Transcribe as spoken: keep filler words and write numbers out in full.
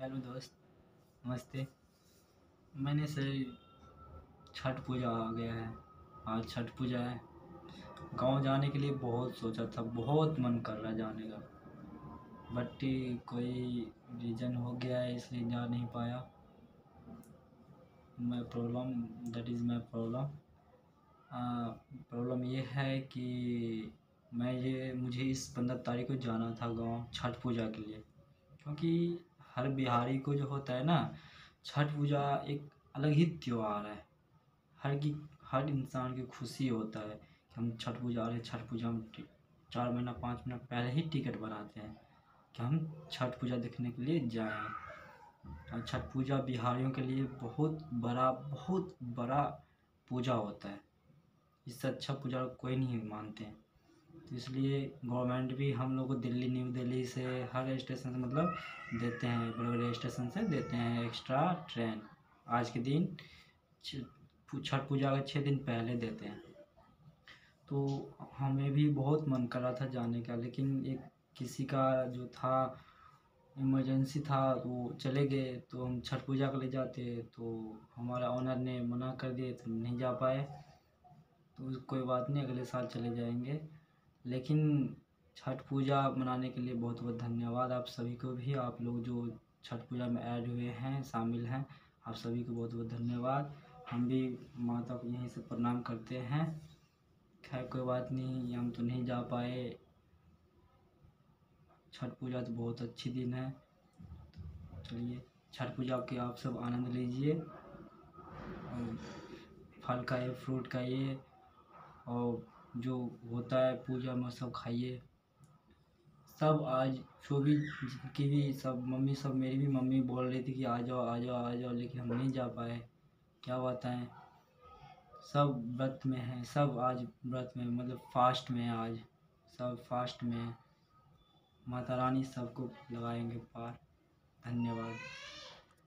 Hello दोस्त, नमस्ते। मैंने से छठ पूजा आ गया है। आज छठ पूजा है। गांव जाने के लिए बहुत सोचा था, बहुत मन कर रहा है जाने का, बट कोई रीज़न हो गया है इसलिए जा नहीं पाया। मैं problem that is my problem. Problem ये है कि मैं ये मुझे इस पंद्रह तारीख को जाना था गांव छठ पूजा के लिए, क्योंकि हर बिहारी को जो होता है ना, छठ पूजा एक अलग ही त्योहार है। हर की हर इंसान की खुशी होता है कि हम छठ पूजा आ रहे हैं। छठ पूजा हम टि- चार महीना पाँच महीना पहले ही टिकट बनाते हैं कि हम छठ पूजा देखने के लिए जाएं। और छठ पूजा बिहारियों के लिए बहुत बड़ा बहुत बड़ा पूजा होता है। इससे अच्छा पूजा कोई नहीं मानते हैं। तो इसलिए गवर्नमेंट भी हम लोग को दिल्ली न्यू दिल्ली से हर स्टेशन से मतलब देते हैं, बड़े बड़े स्टेशन से देते हैं एक्स्ट्रा ट्रेन। आज के दिन छ- छठ पूजा के छः दिन पहले देते हैं। तो हमें भी बहुत मन कर रहा था जाने का, लेकिन एक किसी का जो था इमरजेंसी था तो वो चले गए, तो हम छठ पूजा के लिए जाते तो हमारा ओनर ने मना कर दिए तो हम नहीं जा पाए। तो कोई बात नहीं, अगले साल चले जाएंगे। लेकिन छठ पूजा मनाने के लिए बहुत बहुत धन्यवाद आप सभी को भी। आप लोग जो छठ पूजा में ऐड हुए हैं, शामिल हैं, आप सभी को बहुत बहुत धन्यवाद। हम भी माता को यहीं से प्रणाम करते हैं। खैर कोई बात नहीं, हम तो नहीं जा पाए। छठ पूजा तो बहुत अच्छी दिन है। चलिए, छठ पूजा के आप सब आनंद लीजिए और फल खाइए, फ्रूट खाइए, और जो होता है पूजा में सब खाइए। सब आज जो भी जिनकी भी सब मम्मी, सब मेरी भी मम्मी बोल रही थी कि आ जाओ आ जाओ आ जाओ, लेकिन हम नहीं जा पाए। क्या बताएं, सब व्रत में हैं, सब आज व्रत में मतलब फास्ट में है आज। सब फास्ट में है। माता रानी सबको लगाएंगे पार। धन्यवाद।